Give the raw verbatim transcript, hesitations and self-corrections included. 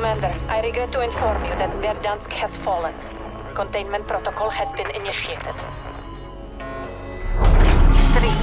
Commander, I regret to inform you that Verdansk has fallen. Containment protocol has been initiated. Three.